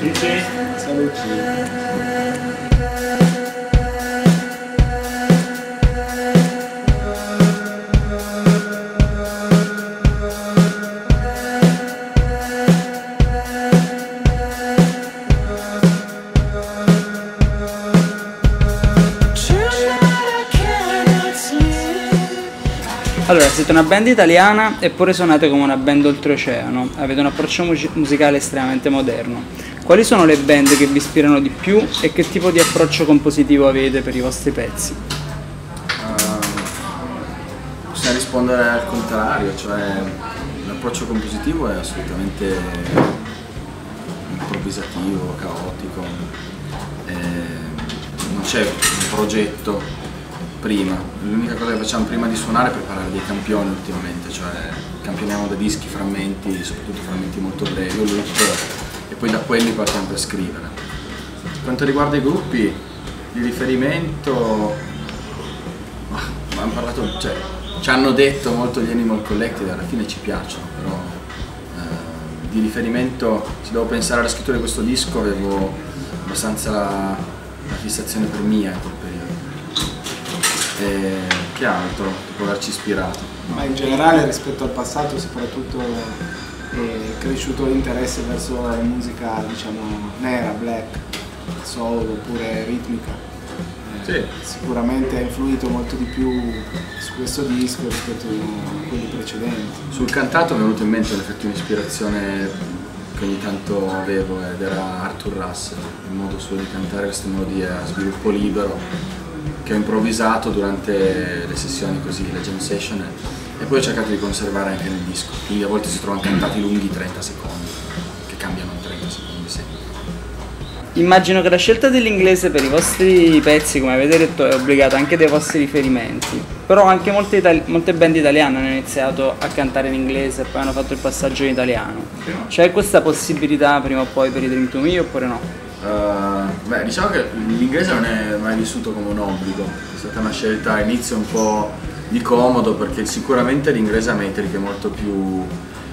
Saluti. Allora, siete una band italiana eppure suonate come una band oltreoceano, avete un approccio musicale estremamente moderno. Quali sono le band che vi ispirano di più e che tipo di approccio compositivo avete per i vostri pezzi? Possiamo rispondere al contrario, cioè l'approccio compositivo è assolutamente improvvisativo, caotico, non c'è un progetto prima. L'unica cosa che facciamo prima di suonare è preparare dei campioni ultimamente, cioè campioniamo da dischi, frammenti, soprattutto frammenti molto brevi, o loop, e poi da quelli partiamo per scrivere. Per quanto riguarda i gruppi di riferimento, hanno parlato, cioè, ci hanno detto molto gli Animal Collective, alla fine ci piacciono, però di riferimento, se devo pensare alla scrittura di questo disco, avevo abbastanza la fissazione per Mia in quel periodo. E che altro può averci ispirato? Ma in generale rispetto al passato soprattutto è cresciuto l'interesse verso la musica, diciamo, nera, black, soul oppure ritmica. Sì. Sicuramente ha influito molto di più su questo disco rispetto a quelli precedenti. Sul cantato mi è venuto in mente l'effetto di ispirazione che ogni tanto avevo, ed era Arthur Russell, il modo suo di cantare queste melodie a sviluppo libero, che ho improvvisato durante le sessioni così, le jam session, e poi ho cercato di conservare anche nel disco, quindi a volte si trovano cantati lunghi 30 secondi, che cambiano in 30 secondi sempre. Immagino che la scelta dell'inglese per i vostri pezzi, come avete detto, è obbligata anche dai vostri riferimenti, però anche molte band italiane hanno iniziato a cantare in inglese e poi hanno fatto il passaggio in italiano. C'è questa possibilità prima o poi per i Dream to Me oppure no? Diciamo che l'inglese non è mai vissuto come un obbligo, è stata una scelta all'inizio un po' di comodo, perché sicuramente l'inglese ha metriche molto più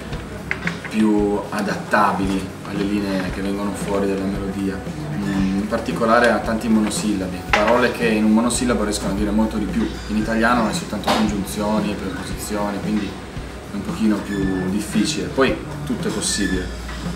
adattabili alle linee che vengono fuori dalla melodia. In particolare ha tanti monosillabi, parole che in un monosillabo riescono a dire molto di più. In italiano è soltanto congiunzioni e preposizioni, quindi è un pochino più difficile. Poi tutto è possibile.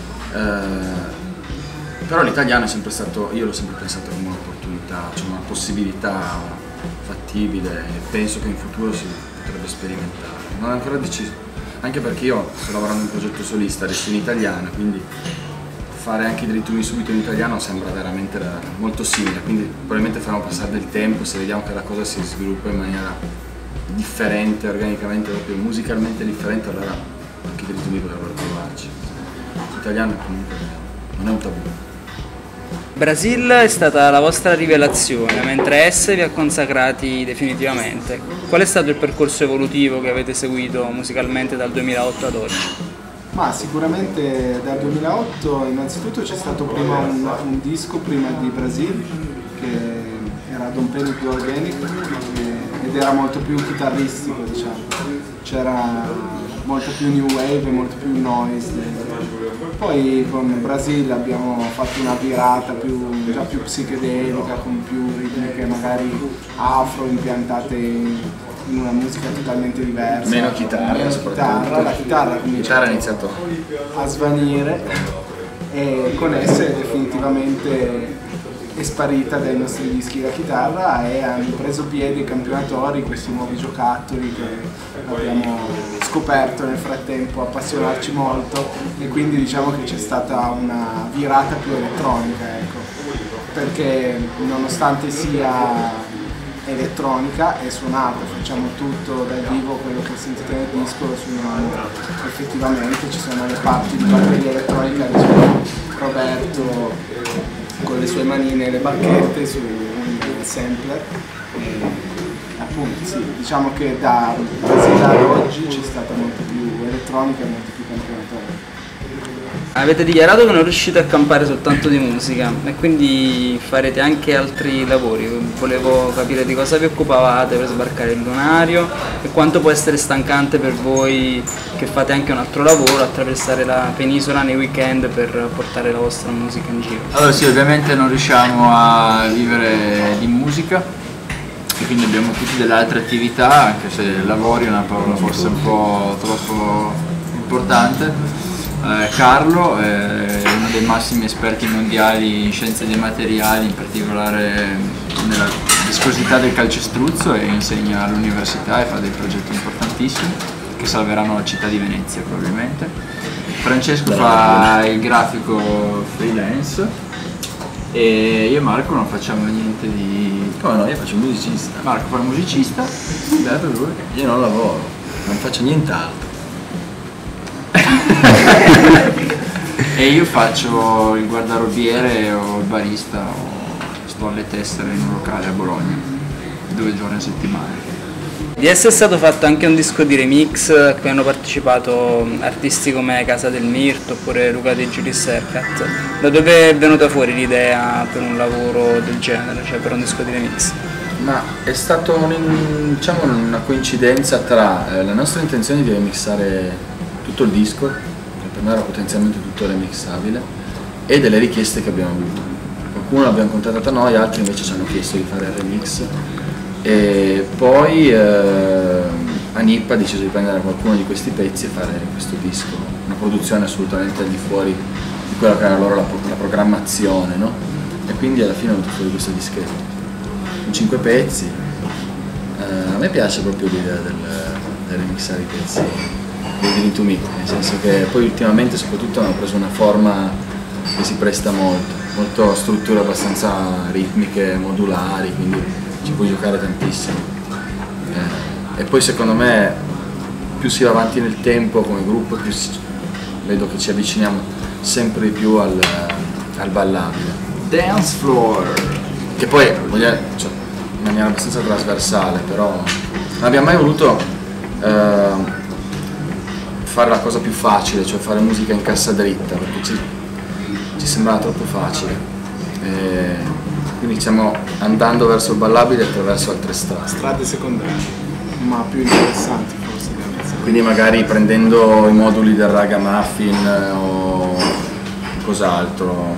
Però l'italiano è sempre stato, io l'ho sempre pensato come un'opportunità, cioè una possibilità fattibile, e penso che in futuro si potrebbe sperimentare. Non è ancora deciso, anche perché io sto lavorando in un progetto solista adesso in italiano, quindi fare anche i diritti subito in italiano sembra veramente molto simile, quindi probabilmente faremo passare del tempo, se vediamo che la cosa si sviluppa in maniera differente, organicamente, proprio musicalmente differente, allora anche i diritti potrebbero provarci. L'italiano comunque non è un tabù. Brasil è stata la vostra rivelazione, mentre S vi ha consacrati definitivamente. Qual è stato il percorso evolutivo che avete seguito musicalmente dal 2008 ad oggi? Ma sicuramente dal 2008 innanzitutto c'è stato prima un disco prima di Brasil, che era Don't Panic Più Organic, ed era molto più chitarristico, diciamo. C'era molto più new wave e molto più noise. Poi con Brasil abbiamo fatto una virata già più psichedelica, con più ritmiche magari afro impiantate in una musica totalmente diversa. Meno chitarra soprattutto. La chitarra ha iniziato a svanire, e con esse definitivamente è sparita dai nostri dischi la chitarra, e hanno preso piede i campionatori, questi nuovi giocattoli che abbiamo scoperto nel frattempo, appassionarci molto, e quindi diciamo che c'è stata una virata più elettronica, ecco, perché nonostante sia elettronica è suonata, facciamo tutto dal vivo, quello che sentite nel disco lo suoniamo effettivamente, ci sono le parti di batteria elettronica di Roberto con le sue manine e le bacchette su un sampler, e appunto sì, diciamo che da Brasile ad oggi c'è stata molto più elettronica e molto più campionatoria. Avete dichiarato che non riuscite a campare soltanto di musica e quindi farete anche altri lavori. Volevo capire di cosa vi occupavate per sbarcare il lunario e quanto può essere stancante per voi che fate anche un altro lavoro, attraversare la penisola nei weekend per portare la vostra musica in giro. Allora sì, ovviamente non riusciamo a vivere di musica e quindi abbiamo tutte delle altre attività, anche se lavori è una parola forse un po' troppo importante. Carlo è uno dei massimi esperti mondiali in scienze dei materiali, in particolare nella viscosità del calcestruzzo, e insegna all'università e fa dei progetti importantissimi che salveranno la città di Venezia probabilmente. Francesco fa il grafico freelance e io e Marco non facciamo niente di... Come no, io faccio il musicista. Marco fa il musicista, beato lui. Io non lavoro, non faccio nient'altro. E io faccio il guardarobiere o il barista o sto alle tessere in un locale a Bologna 2 giorni a settimana. Di essere stato fatto anche un disco di remix a cui hanno partecipato artisti come Casa del Mirto oppure Luca De Giulis Ercat. Da dove è venuta fuori l'idea per un lavoro del genere, cioè per un disco di remix? Ma è stato diciamo, una coincidenza tra la nostra intenzione di remixare tutto il disco, che per noi era potenzialmente tutto remixabile, e delle richieste che abbiamo avuto. Qualcuno l'abbiamo contattata noi, altri invece ci hanno chiesto di fare il remix, e poi Anippa ha deciso di prendere qualcuno di questi pezzi e fare questo disco, una produzione assolutamente al di fuori di quella che era loro la programmazione, no? E quindi alla fine è venuto fuori questo dischetto con 5 pezzi. A me piace proprio l'idea del remixare i pezzi di To Me, nel senso che poi ultimamente soprattutto hanno preso una forma che si presta molto strutture abbastanza ritmiche, modulari, quindi ci puoi giocare tantissimo. E poi secondo me più si va avanti nel tempo come gruppo, più vedo che ci avviciniamo sempre di più al ballabile. Dance floor! Che poi cioè, in maniera abbastanza trasversale, però non abbiamo mai voluto fare la cosa più facile, cioè fare musica in cassa dritta, perché ci sembrava troppo facile. Quindi stiamo andando verso il ballabile attraverso altre strade. Strade secondarie, ma più interessanti forse. Quindi magari prendendo i moduli del ragamuffin o cos'altro,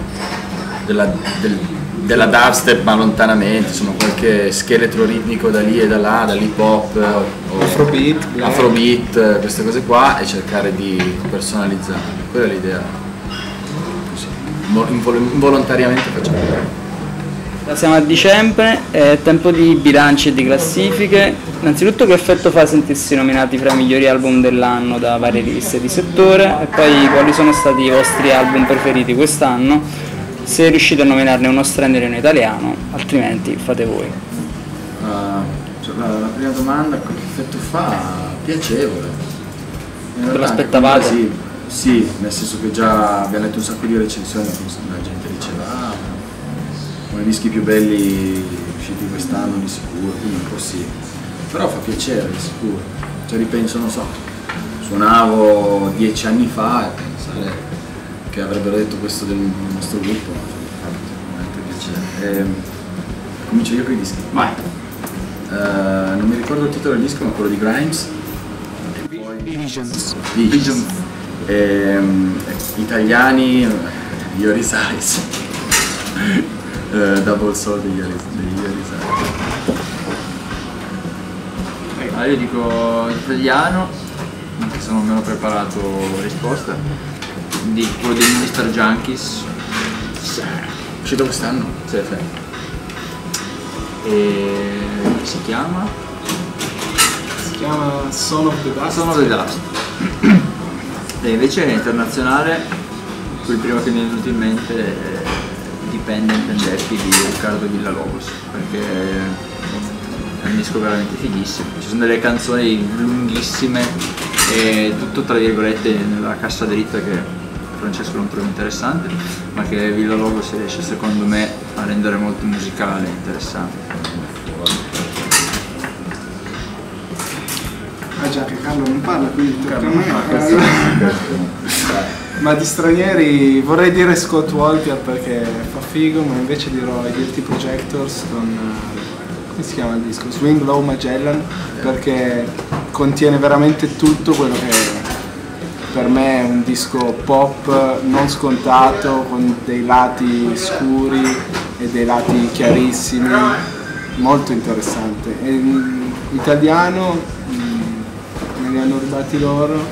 della dubstep ma lontanamente, insomma qualche scheletro ritmico da lì e da là, dall'hip hop o afrobeat, queste cose qua, e cercare di personalizzarle. Quella è l'idea. Così. Involontariamente facciamo. Siamo a dicembre, è tempo di bilanci e di classifiche. Innanzitutto che effetto fa sentirsi nominati fra i migliori album dell'anno da varie riviste di settore, e poi quali sono stati i vostri album preferiti quest'anno, se riuscite a nominarne uno straniero e uno italiano, altrimenti fate voi. La prima domanda, che effetto fa? Piacevole. Ve lo aspettavate? Sì, nel senso che già abbiamo letto un sacco di recensioni, la gente diceva uno dei dischi più belli usciti quest'anno di sicuro, quindi un po' sì. Però fa piacere di sicuro. Cioè ripenso, non so, suonavo 10 anni fa e pensare che avrebbero detto questo del nostro gruppo, fa veramente piacere. Comincio io con i dischi. Vai! Non mi ricordo il titolo del disco, ma quello di Grimes. E poi Visions. Italiani, Iori Size. Double Soul degli Iori Size. Allora io dico italiano, anche se non me l'ho preparato risposta, di quello dei Mr. Junkies. Uscito quest'anno? Sì. E si chiama? Si chiama Son of the Dust. Sono The Dust. E invece internazionale, il primo che mi è venuto in mente è Dipendent and Happy di Riccardo Villalobos, perché è un disco veramente fighissimo. Ci sono delle canzoni lunghissime e tutto tra virgolette nella cassa dritta che Francesco non trovo interessante, ma che Villalobos riesce secondo me a rendere molto musicale e interessante. Ah già che Carlo non parla, quindi tocca a me. Ma di stranieri vorrei dire Scott Walker perché fa figo, ma invece dirò i Guilty Projectors con, come si chiama il disco? Swing Low Magellan, perché contiene veramente tutto quello che per me è un disco pop non scontato, con dei lati scuri e dei lati chiarissimi, molto interessante. E in italiano me li hanno rubati loro.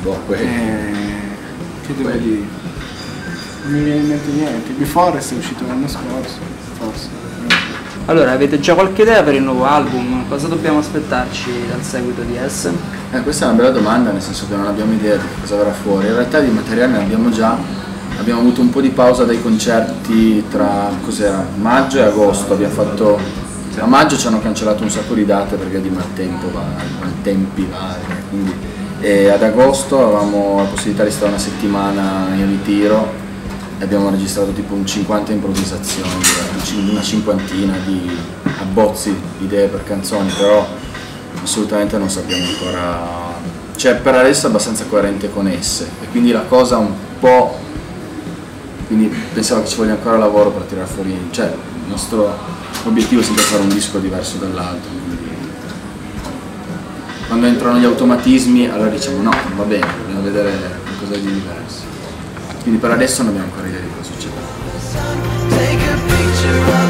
Che devo dire? Non mi viene in mente niente. Before è uscito l'anno scorso, forse. Allora, avete già qualche idea per il nuovo album? Cosa dobbiamo aspettarci dal seguito di S? Questa è una bella domanda, nel senso che non abbiamo idea di cosa verrà fuori. In realtà di materiale ne abbiamo già, abbiamo avuto un po' di pausa dai concerti tra maggio e agosto. Abbiamo fatto, a maggio ci hanno cancellato un sacco di date perché di maltempo maltempi vari, quindi, e ad agosto avevamo la possibilità di stare una settimana in ritiro e abbiamo registrato tipo un 50 improvvisazioni, una cinquantina di abbozzi, idee per canzoni, però assolutamente non sappiamo ancora, cioè per adesso è abbastanza coerente con esse e quindi la cosa un po', quindi pensavo che ci voglia ancora lavoro per tirare fuori, cioè il nostro obiettivo è sempre fare un disco diverso dall'altro, quindi quando entrano gli automatismi allora diciamo no, va bene, dobbiamo vedere qualcosa di diverso, quindi per adesso non abbiamo ancora idea di cosa succederà.